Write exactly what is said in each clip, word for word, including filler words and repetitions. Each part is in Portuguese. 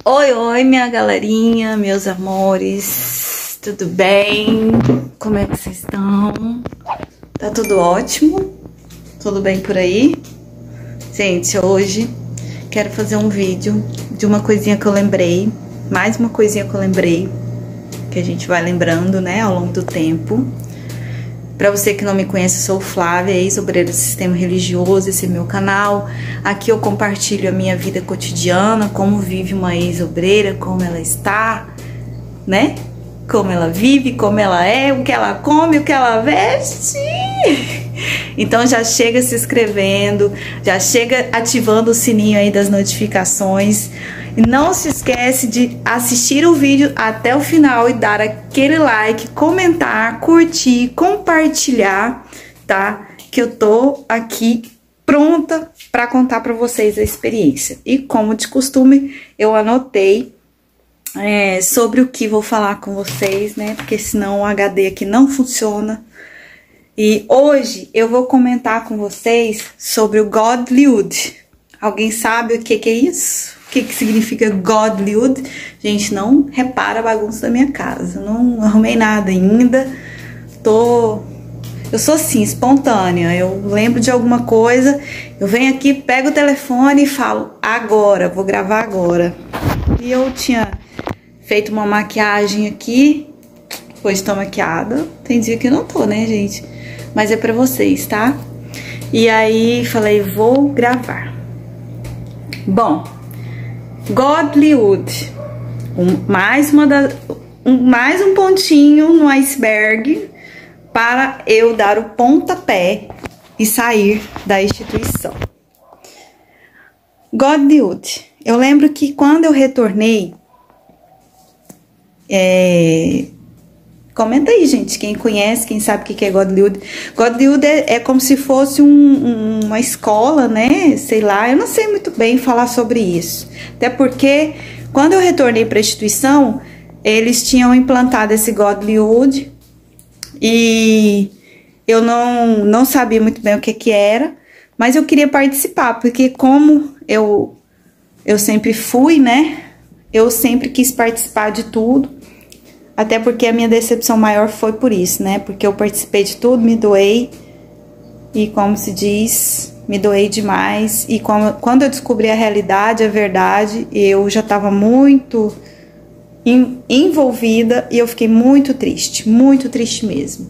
Oi, oi, minha galerinha, meus amores, tudo bem? Como é que vocês estão? Tá tudo ótimo? Tudo bem por aí? Gente, hoje quero fazer um vídeo de uma coisinha que eu lembrei, mais uma coisinha que eu lembrei, que a gente vai lembrando, né, ao longo do tempo. Pra você que não me conhece, eu sou Flávia, ex-obreira do sistema religioso, esse é meu canal. Aqui eu compartilho a minha vida cotidiana, como vive uma ex-obreira, como ela está, né? Como ela vive, como ela é, o que ela come, o que ela veste. Então já chega se inscrevendo, já chega ativando o sininho aí das notificações. E não se esquece de assistir o vídeo até o final e dar aquele like, comentar, curtir, compartilhar, tá? Que eu tô aqui pronta para contar para vocês a experiência. E como de costume, eu anotei é, sobre o que vou falar com vocês, né? Porque senão o H D aqui não funciona. E hoje eu vou comentar com vocês sobre o Godlywood. Alguém sabe o que que é isso? O que que significa Godlywood? Gente, não repara a bagunça da minha casa. Não arrumei nada ainda. Tô... Eu sou assim, espontânea. Eu lembro de alguma coisa, eu venho aqui, pego o telefone e falo, agora, vou gravar agora. E eu tinha feito uma maquiagem aqui. Hoje tô maquiada. Tem dia que eu não tô, né, gente? Mas é pra vocês, tá? E aí, falei, vou gravar. Bom... Godlywood, um, mais, uma da, um, mais um pontinho no iceberg para eu dar o pontapé e sair da instituição. Godlywood, eu lembro que quando eu retornei, é, comenta aí, gente, quem conhece, quem sabe o que é Godlywood. Godlywood é, é como se fosse um, um, uma escola, né? Sei lá, eu não sei muito bem falar sobre isso. Até porque, quando eu retornei para a instituição, eles tinham implantado esse Godlywood e eu não, não sabia muito bem o que que era, mas eu queria participar, porque como eu, eu sempre fui, né? Eu sempre quis participar de tudo. Até porque a minha decepção maior foi por isso, né? Porque eu participei de tudo, me doei. E como se diz, me doei demais. E como, quando eu descobri a realidade, a verdade, eu já estava muito in, envolvida. E eu fiquei muito triste, muito triste mesmo.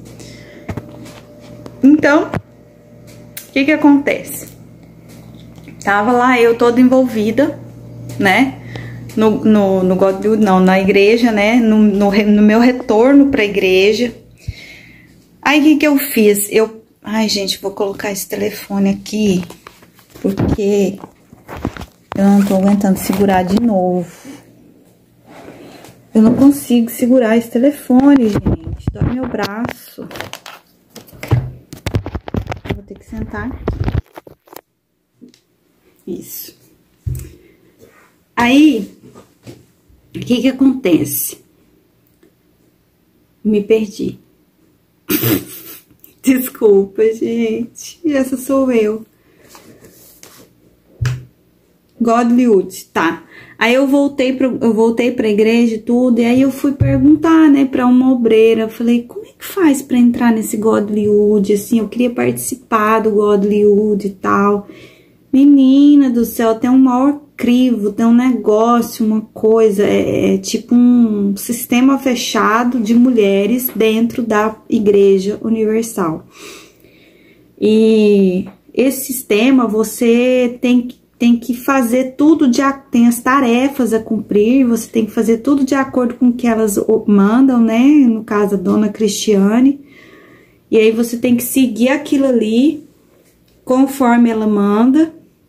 Então, o que que acontece? Tava lá eu toda envolvida, né? No, no, no Godlywood, não, na igreja, né? No, no, no meu retorno pra igreja. Aí, o que que eu fiz? Eu... Ai, gente, vou colocar esse telefone aqui, porque eu não tô aguentando segurar de novo. Eu não consigo segurar esse telefone, gente. Dói meu braço. Eu vou ter que sentar aqui. Isso. Aí... O que que acontece? Me perdi. Desculpa, gente. Essa sou eu. Godlywood, tá. Aí eu voltei pro, eu voltei pra igreja e tudo, e aí eu fui perguntar, né, pra uma obreira. Eu falei, como é que faz pra entrar nesse Godlywood? Assim, eu queria participar do Godlywood e tal. Menina do céu, tem um maior crivo, tem um negócio, uma coisa, é, é tipo um sistema fechado de mulheres dentro da Igreja Universal. E esse sistema, você tem, tem que fazer tudo, de, tem as tarefas a cumprir, você tem que fazer tudo de acordo com o que elas mandam, né? No caso, a dona Cristiane. E aí você tem que seguir aquilo ali, conforme ela manda.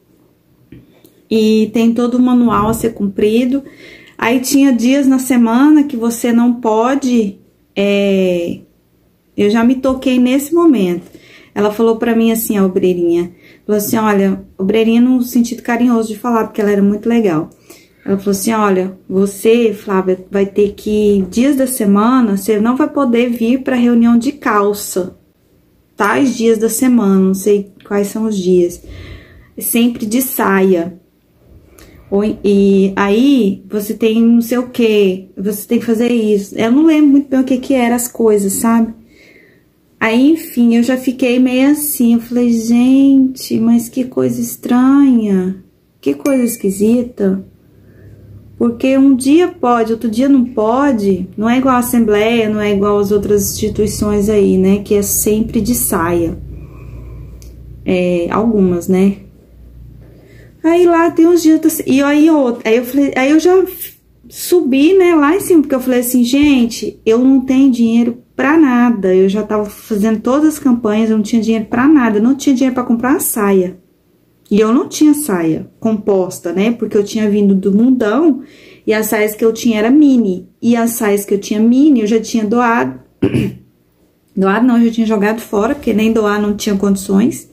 E tem todo o manual a ser cumprido. Aí tinha dias na semana que você não pode... É... Eu já me toquei nesse momento. Ela falou pra mim assim, a obreirinha. Falou assim, olha... Obreirinha no sentido carinhoso de falar, porque ela era muito legal. Ela falou assim, olha... Você, Flávia, vai ter que... Dias da semana, você não vai poder vir pra reunião de calça. Tais dias da semana, não sei quais são os dias. Sempre de saia. Ou, e aí, você tem não sei o que, você tem que fazer isso. Eu não lembro muito bem o que que eram as coisas, sabe? Aí, enfim, eu já fiquei meio assim, eu falei, gente, mas que coisa estranha, que coisa esquisita. Porque um dia pode, outro dia não pode, não é igual a Assembleia, não é igual as outras instituições aí, né, que é sempre de saia. É, algumas, né? Aí lá tem uns dias, e aí eu, aí eu falei, aí eu já subi, né, lá em cima, porque eu falei assim, gente, eu não tenho dinheiro pra nada, eu já tava fazendo todas as campanhas, eu não tinha dinheiro pra nada, eu não tinha dinheiro pra comprar uma saia. E eu não tinha saia composta, né, porque eu tinha vindo do mundão, e as saias que eu tinha era mini, e as saias que eu tinha mini, eu já tinha doado, doado não, eu já tinha jogado fora, porque nem doar não tinha condições.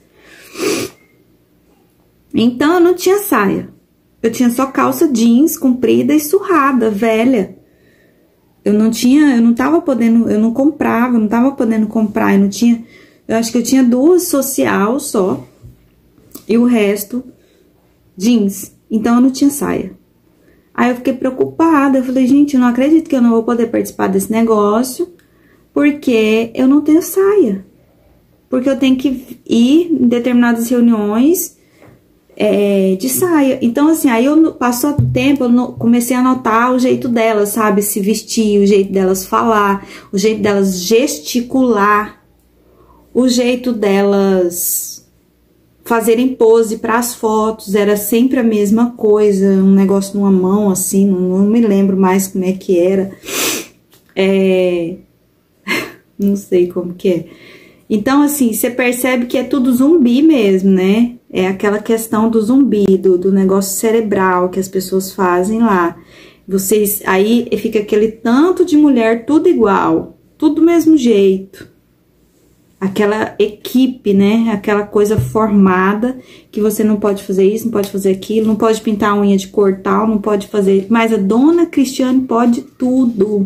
Então, eu não tinha saia. Eu tinha só calça jeans comprida e surrada, velha. Eu não tinha, eu não tava podendo, eu não comprava, eu não tava podendo comprar, eu não tinha, eu acho que eu tinha duas social só, e o resto, jeans. Então, eu não tinha saia. Aí, eu fiquei preocupada, eu falei, gente, eu não acredito que eu não vou poder participar desse negócio, porque eu não tenho saia. Porque eu tenho que ir em determinadas reuniões... É, de saia. Então, assim, aí eu passou o tempo, eu no, comecei a notar o jeito delas, sabe? Se vestir, o jeito delas falar, o jeito delas gesticular, o jeito delas fazerem pose para as fotos, era sempre a mesma coisa, um negócio numa mão, assim, não, não me lembro mais como é que era. É... não sei como que é. Então, assim, você percebe que é tudo zumbi mesmo, né? É aquela questão do zumbi, do, do negócio cerebral que as pessoas fazem lá. Vocês, aí fica aquele tanto de mulher, tudo igual, tudo do mesmo jeito. Aquela equipe, né? Aquela coisa formada, que você não pode fazer isso, não pode fazer aquilo, não pode pintar a unha de cor tal, não pode fazer... Mas a dona Cristiane pode tudo.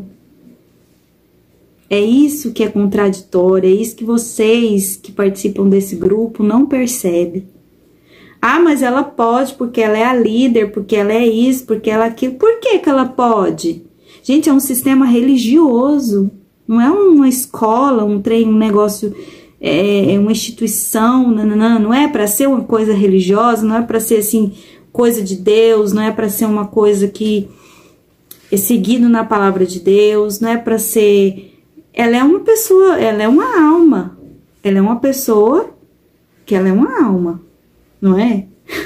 É isso que é contraditório, é isso que vocês que participam desse grupo não percebem. Ah, mas ela pode porque ela é a líder, porque ela é isso, porque ela é aquilo. Por que que ela pode? Gente, é um sistema religioso, não é uma escola, um trem, um negócio, é uma instituição, nananã, não é para ser uma coisa religiosa, não é para ser assim, coisa de Deus, não é para ser uma coisa que é seguido na palavra de Deus, não é para ser... Ela é uma pessoa, ela é uma alma, ela é uma pessoa que ela é uma alma. Não é?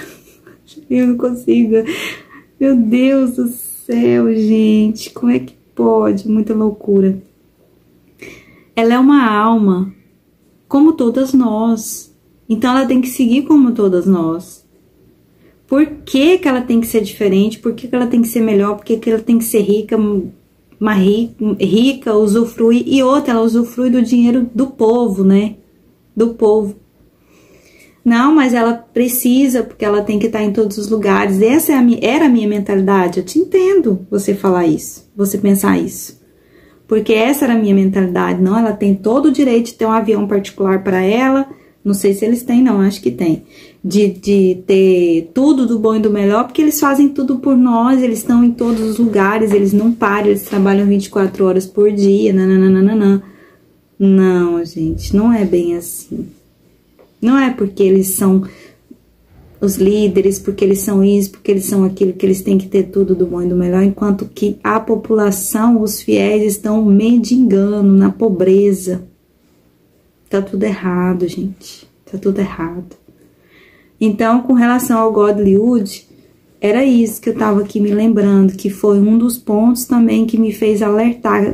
Eu não consigo. Meu Deus do céu, gente. Como é que pode? Muita loucura. Ela é uma alma, como todas nós. Então, ela tem que seguir como todas nós. Por que que ela tem que ser diferente? Por que que ela tem que ser melhor? Por que que ela tem que ser rica, uma rica, rica, usufruir? E outra, ela usufrui do dinheiro do povo, né? Do povo. Não, mas ela precisa, porque ela tem que estar em todos os lugares. Essa é a minha, era a minha mentalidade. Eu te entendo você falar isso, você pensar isso. Porque essa era a minha mentalidade. Não, ela tem todo o direito de ter um avião particular para ela. Não sei se eles têm, não, acho que tem. De, de ter tudo do bom e do melhor, porque eles fazem tudo por nós, eles estão em todos os lugares, eles não param, eles trabalham vinte e quatro horas por dia, nananana. Não, gente, não é bem assim. Não é porque eles são os líderes, porque eles são isso, porque eles são aquilo, que eles têm que ter tudo do bom e do melhor, enquanto que a população, os fiéis, estão mendigando na pobreza. Tá tudo errado, gente. Tá tudo errado. Então, com relação ao Godlywood, era isso que eu tava aqui me lembrando, que foi um dos pontos também que me fez alertar,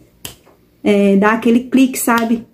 é, dar aquele clique, sabe?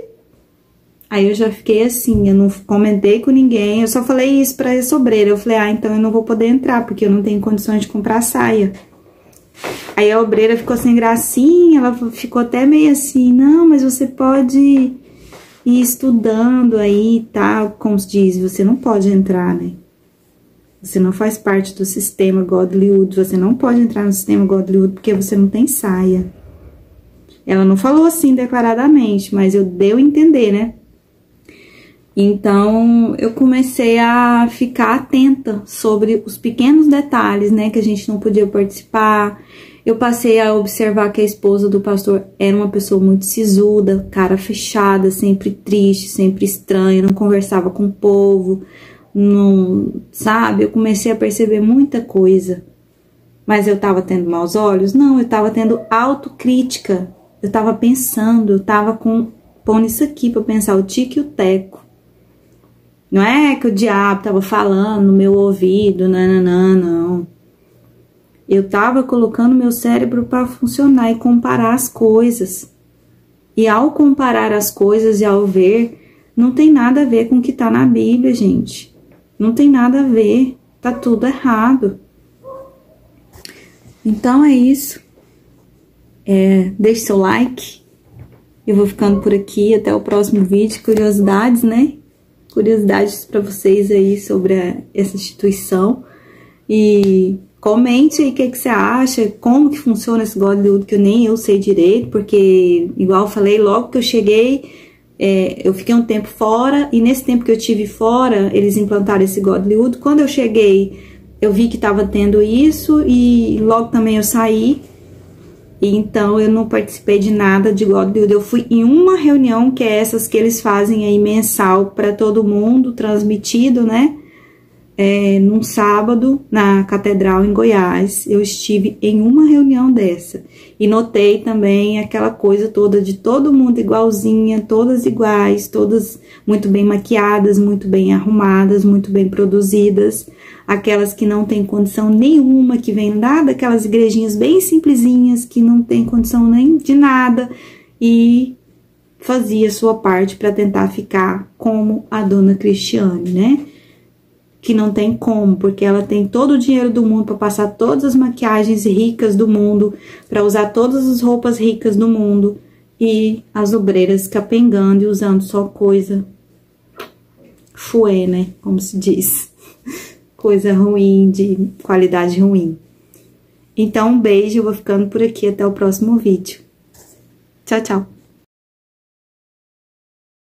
Aí eu já fiquei assim, eu não comentei com ninguém, eu só falei isso pra essa obreira. Eu falei, ah, então eu não vou poder entrar, porque eu não tenho condições de comprar saia. Aí a obreira ficou sem gracinha, ela ficou até meio assim, não, mas você pode ir estudando aí e tal, como se diz, você não pode entrar, né? Você não faz parte do sistema Godlywood, você não pode entrar no sistema Godlywood porque você não tem saia. Ela não falou assim declaradamente, mas eu dei a entender, né? Então, eu comecei a ficar atenta sobre os pequenos detalhes, né, que a gente não podia participar. Eu passei a observar que a esposa do pastor era uma pessoa muito sisuda, cara fechada, sempre triste, sempre estranha, não conversava com o povo, não, sabe? Eu comecei a perceber muita coisa. Mas eu tava tendo maus olhos? Não, eu tava tendo autocrítica. Eu tava pensando, eu tava com, pondo isso aqui pra pensar, o tique e o teco. Não é que o diabo tava falando no meu ouvido, nananã, não. Eu tava colocando meu cérebro para funcionar e comparar as coisas. E ao comparar as coisas e ao ver, não tem nada a ver com o que tá na Bíblia, gente. Não tem nada a ver. Tá tudo errado. Então é isso. É, deixe seu like. Eu vou ficando por aqui. Até o próximo vídeo. Curiosidades, né? Curiosidades para vocês aí sobre a, essa instituição. E comente aí o que, que você acha, como que funciona esse Godlywood, que eu nem eu sei direito, porque, igual eu falei, logo que eu cheguei, é, eu fiquei um tempo fora, e nesse tempo que eu tive fora, eles implantaram esse Godlywood. Quando eu cheguei, eu vi que estava tendo isso, e logo também eu saí, e então eu não participei de nada de Godlywood. Eu fui em uma reunião, que é essas que eles fazem aí mensal para todo mundo, transmitido, né? É, num sábado, na Catedral em Goiás, eu estive em uma reunião dessa. E notei também aquela coisa toda de todo mundo igualzinha, todas iguais, todas muito bem maquiadas, muito bem arrumadas, muito bem produzidas. Aquelas que não têm condição nenhuma, que vêm lá daquelas igrejinhas bem simplesinhas, que não tem condição nem de nada, e fazia sua parte para tentar ficar como a dona Cristiane, né? Que não tem como, porque ela tem todo o dinheiro do mundo para passar todas as maquiagens ricas do mundo, para usar todas as roupas ricas do mundo, e as obreiras capengando e usando só coisa fuê, né? Como se diz. Coisa ruim, de qualidade ruim. Então, um beijo, eu vou ficando por aqui, até o próximo vídeo. Tchau, tchau.